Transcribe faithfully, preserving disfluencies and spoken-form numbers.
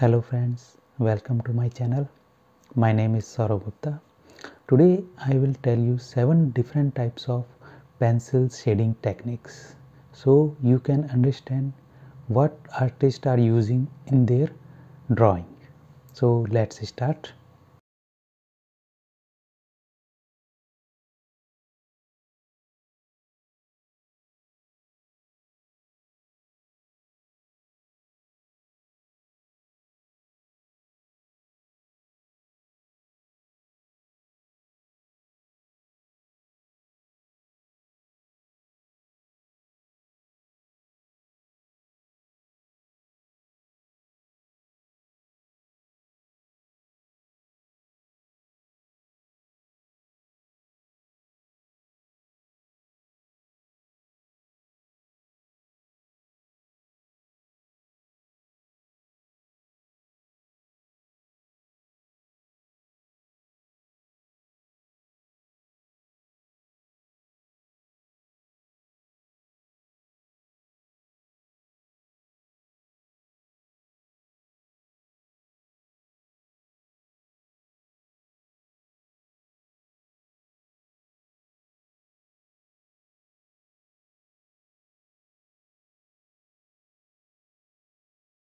Hello friends, welcome to my channel. My name is Saurav Gupta. Today I will tell you seven different types of pencil shading techniques so you can understand what artists are using in their drawing. So let's start.